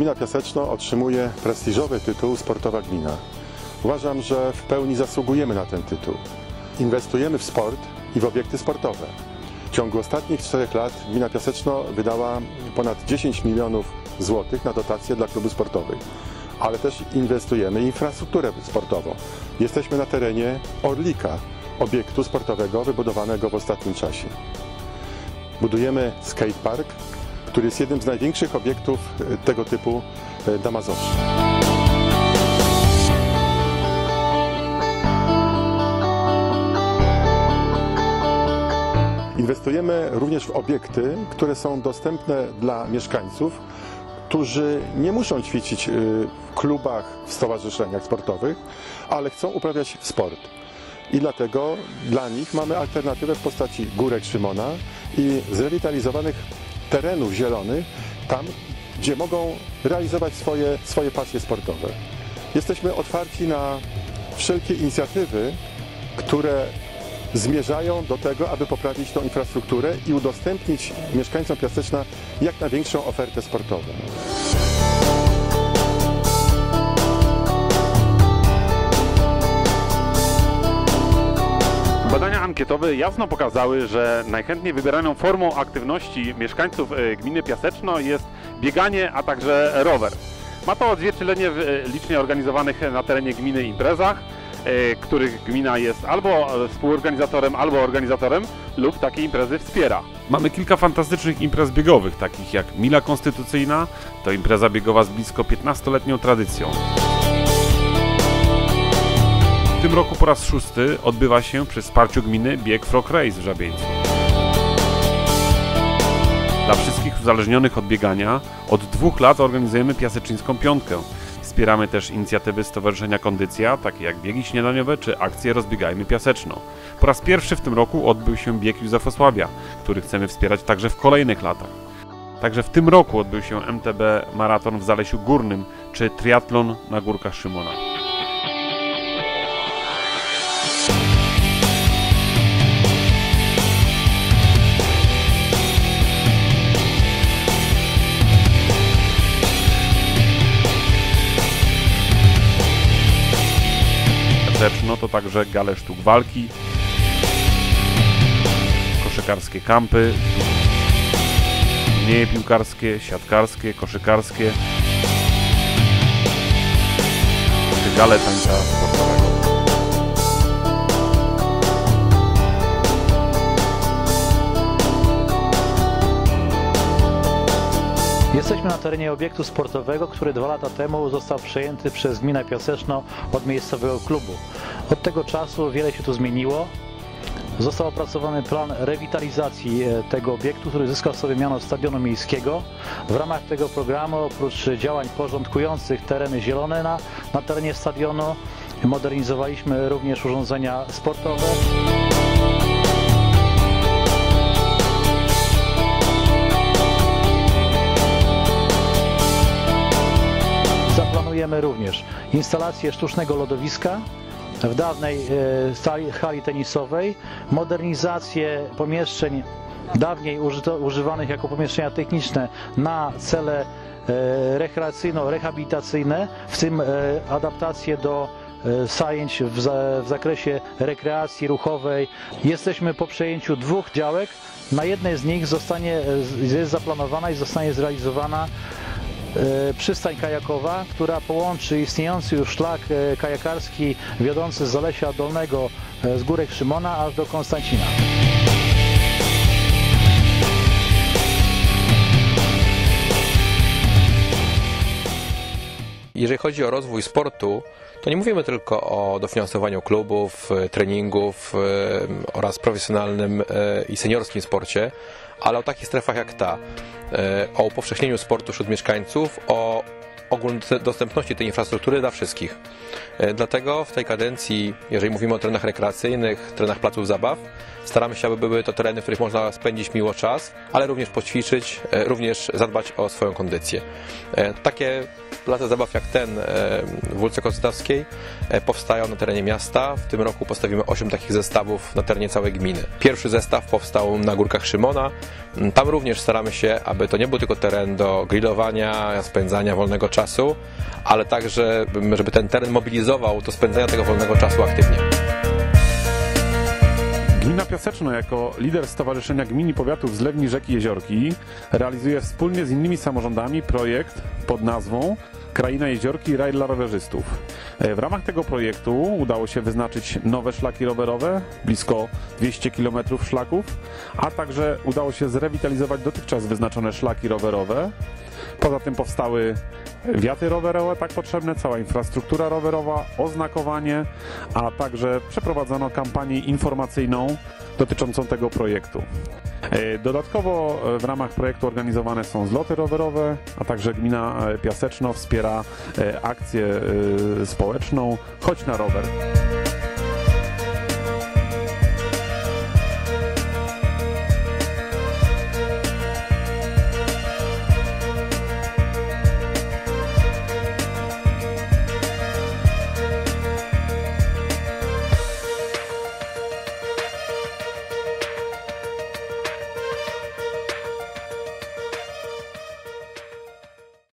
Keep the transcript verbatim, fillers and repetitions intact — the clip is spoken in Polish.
Gmina Piaseczno otrzymuje prestiżowy tytuł Sportowa Gmina. Uważam, że w pełni zasługujemy na ten tytuł. Inwestujemy w sport i w obiekty sportowe. W ciągu ostatnich czterech lat Gmina Piaseczno wydała ponad dziesięć milionów złotych na dotacje dla klubów sportowych, ale też inwestujemy w infrastrukturę sportową. Jesteśmy na terenie Orlika, obiektu sportowego wybudowanego w ostatnim czasie. Budujemy skatepark, który jest jednym z największych obiektów tego typu na Mazowszu. Inwestujemy również w obiekty, które są dostępne dla mieszkańców, którzy nie muszą ćwiczyć w klubach, w stowarzyszeniach sportowych, ale chcą uprawiać sport. I dlatego dla nich mamy alternatywę w postaci Górek Szymona i zrewitalizowanych terenów zielonych, tam gdzie mogą realizować swoje, swoje pasje sportowe. Jesteśmy otwarci na wszelkie inicjatywy, które zmierzają do tego, aby poprawić tą infrastrukturę i udostępnić mieszkańcom Piaseczna jak największą ofertę sportową. Badania ankietowe jasno pokazały, że najchętniej wybieraną formą aktywności mieszkańców gminy Piaseczno jest bieganie, a także rower. Ma to odzwierciedlenie w licznie organizowanych na terenie gminy imprezach, których gmina jest albo współorganizatorem, albo organizatorem lub takie imprezy wspiera. Mamy kilka fantastycznych imprez biegowych, takich jak Mila Konstytucyjna, to impreza biegowa z blisko piętnastoletnią tradycją. W tym roku po raz szósty odbywa się przy wsparciu gminy bieg Frog Race w Żabieńcu. Dla wszystkich uzależnionych od biegania od dwóch lat organizujemy Piaseczyńską Piątkę. Wspieramy też inicjatywy Stowarzyszenia Kondycja, takie jak biegi śniadaniowe czy akcje Rozbiegajmy Piaseczno. Po raz pierwszy w tym roku odbył się bieg Józefosławia, który chcemy wspierać także w kolejnych latach. Także w tym roku odbył się M T B Maraton w Zalesiu Górnym czy triatlon na Górkach Szymona. No to także gale sztuk walki, koszykarskie kampy, turnieje piłkarskie, siatkarskie, koszykarskie, czy gale tańca sportowego. Jesteśmy na terenie obiektu sportowego, który dwa lata temu został przejęty przez gminę Piaseczno od miejscowego klubu. Od tego czasu wiele się tu zmieniło. Został opracowany plan rewitalizacji tego obiektu, który zyskał sobie miano stadionu miejskiego. W ramach tego programu, oprócz działań porządkujących tereny zielone na, na terenie stadionu, modernizowaliśmy również urządzenia sportowe. Zaplanujemy również instalację sztucznego lodowiska w dawnej e, hali tenisowej, modernizację pomieszczeń dawniej użyto, używanych jako pomieszczenia techniczne na cele e, rekreacyjno-rehabilitacyjne, w tym e, adaptację do e, zajęć w, za, w zakresie rekreacji ruchowej. Jesteśmy po przejęciu dwóch działek. Na jednej z nich zostanie, jest zaplanowana i zostanie zrealizowana przystań kajakowa, która połączy istniejący już szlak kajakarski wiodący z Zalesia Dolnego z Górek Szymona aż do Konstancina. Jeżeli chodzi o rozwój sportu, to nie mówimy tylko o dofinansowaniu klubów, treningów oraz profesjonalnym i seniorskim sporcie, ale o takich strefach jak ta, o upowszechnieniu sportu wśród mieszkańców, o ogólnodostępności tej infrastruktury dla wszystkich. Dlatego w tej kadencji, jeżeli mówimy o terenach rekreacyjnych, terenach placów zabaw, staramy się, aby były to tereny, w których można spędzić miło czas, ale również poćwiczyć, również zadbać o swoją kondycję. Takie place zabaw jak ten w ulicy Kozytawskiej powstają na terenie miasta. W tym roku postawimy osiem takich zestawów na terenie całej gminy. Pierwszy zestaw powstał na Górkach Szymona. Tam również staramy się, aby to nie był tylko teren do grillowania, spędzania wolnego czasu, ale także, żeby ten teren mobilizował do spędzania tego wolnego czasu aktywnie. Gmina Piaseczno jako lider Stowarzyszenia Gmin i Powiatów Zlewni Rzeki Jeziorki realizuje wspólnie z innymi samorządami projekt pod nazwą Kraina Jeziorki, raj dla rowerzystów. W ramach tego projektu udało się wyznaczyć nowe szlaki rowerowe, blisko dwieście kilometrów szlaków, a także udało się zrewitalizować dotychczas wyznaczone szlaki rowerowe. Poza tym powstały wiaty rowerowe tak potrzebne, cała infrastruktura rowerowa, oznakowanie, a także przeprowadzono kampanię informacyjną dotyczącą tego projektu. Dodatkowo w ramach projektu organizowane są zloty rowerowe, a także gmina Piaseczno wspiera akcję społeczną Chodź na rower.